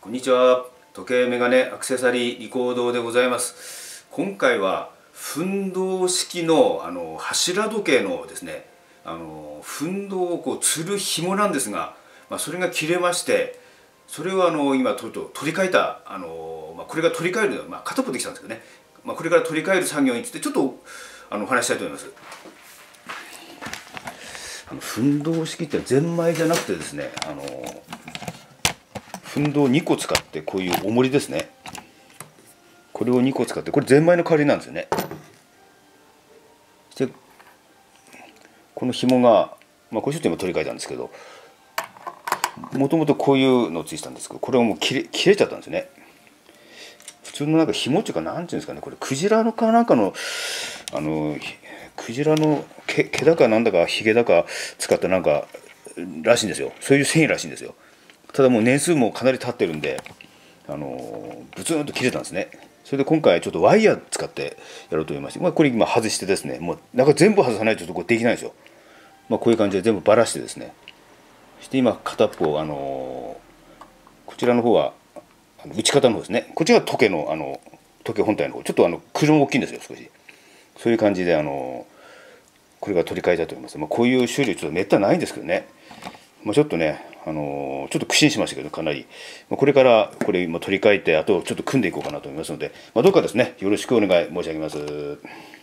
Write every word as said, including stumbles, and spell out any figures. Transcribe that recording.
こんにちは。時計メガネアクセサリーリコードでございます。今回は奮動式のあの柱時計のですね、あの奮動をこう吊る紐なんですが、まあ、それが切れまして、それをあの今取り取り替えたあの、まあ、これが取り替える、まあ、片っぽできたんですけどね、まあ、これから取り替える作業についてちょっとあのお話ししたいと思います。あの奮動式ってゼンマイじゃなくてですね、あの奮動にこ使って、こういう重りですね、これをにこ使って、これゼンマイの代わりなんですよね。そしてこの紐が、まあ、これちょっと今取り替えたんですけど、もともとこういうのついてたんですけど、これはもう切れ切れちゃったんですね。普通のなんか紐っていうか、なんていうんですかね、これクジラのかなんかのあのクジラの毛毛だかなんだかヒゲだか使ったなんからしいんですよ。そういう繊維らしいんですよ。ただもう年数もかなり経ってるんで、あのブツンと切れたんですね。それで今回ちょっとワイヤー使ってやろうと思いまして、まあ、これ今外してですね、もうなんか全部外さないとちょっとこれできないんですよ。まあ、こういう感じで全部ばらしてですね、そして今片っぽ、あのこちらの方は内方の方ですね、こっちが時計のあの時計本体の方、ちょっとあの黒も大きいんですよ、少し。そういう感じであのこれが取り替えたいと思います。まあ、こういう修理ちょっとめったにないんですけどね、まあ、ちょっとね、あのちょっと苦心しましたけど、かなり、まあ、これからこれ今取り替えて、あとちょっと組んでいこうかなと思いますので、まあ、どうかですねよろしくお願い申し上げます。